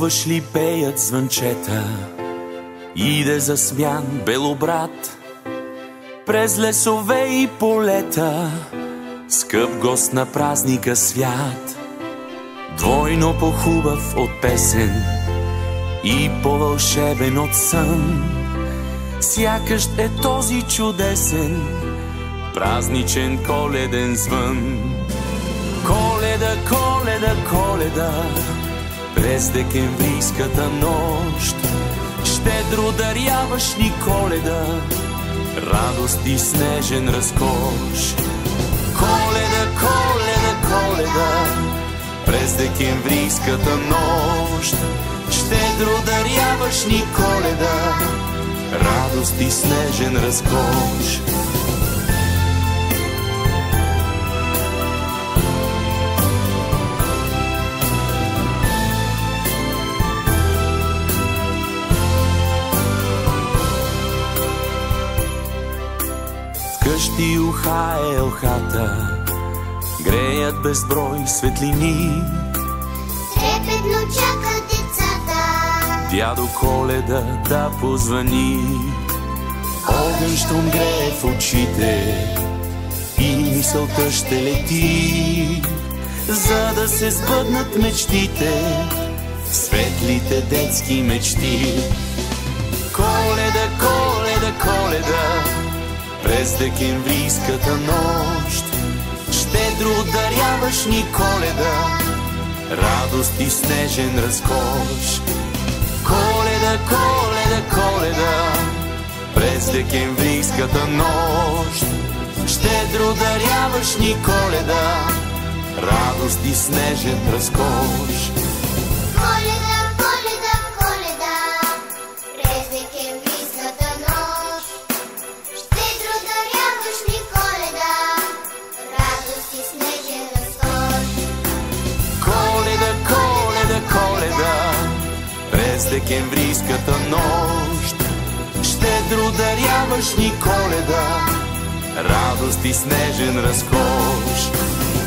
Чуваш ли пеят звънчета? Иде засмян белобрат през лесове и полета, скъп гост на празника свят. Двойно по-хубав от песен и по-вълшебен от сън, сякаш е този чудесен празничен коледен звън. Коледа, Коледа, Коледа, през декемврийската нощ, щедро даряваш ни Коледа, радост и снежен разкош. Коледа, Коледа, Коледа, през декемврийската нощ, щедро даряваш ни Коледа, радост и снежен разкош. Вкъщи ухае елхата, греят безброй светлини, трепетно чакат децата дядо Коледа да позвани. Огън щом грее в очите и мисълта ще лети, за да се сбъднат мечтите, светлите детски мечти. Коледа, Коледа, Коледа, през декемврийската нощ, щедро даряваш ни Коледа, радост и снежен разкош. Коледа, Коледа, Коледа, през декемврийската нощ, щедро даряваш ни Коледа, радост и снежен разкош. Коледа, Коледа, Коледа, през декемврийската нощ, щедро даряваш ни Коледа, радост и снежен разкош. Коледа, Коледа, Коледа, през декемврийската нощ, щедро даряваш ни Коледа, радост и снежен разкош.